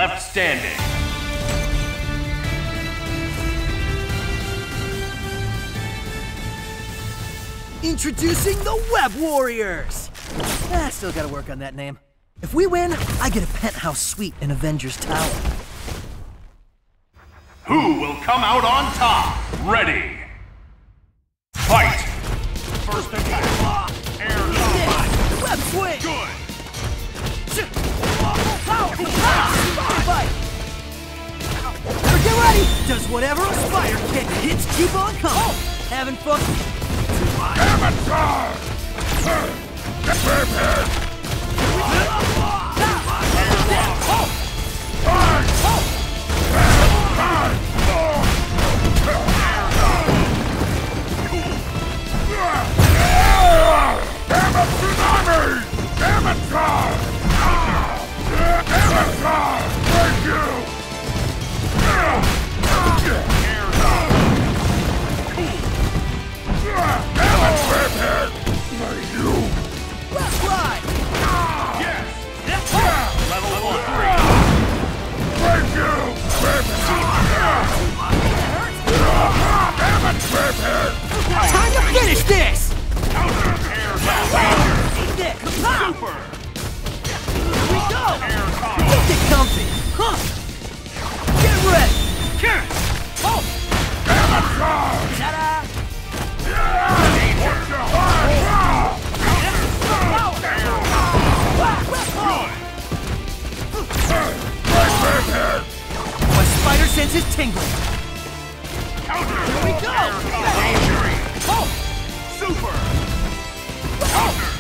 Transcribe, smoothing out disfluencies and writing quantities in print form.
left standing. Introducing the Web Warriors! Still gotta work on that name. If we win, I get a penthouse suite in Avengers Tower. Who will come out on top? Ready! Fight! First attack! Air combat! Web swing! Good! Fight! Get ready! Does whatever a spider kick hits keep on coming! Having fun? Amateur! Get prepared! Time to finish this! Super! Here we go! Air combat! Get comfy! Huh! Get ready! Oh! Ta-da! My spider sense is tingling. Counter! Here we go! Air combat! Oh! Super! Counter!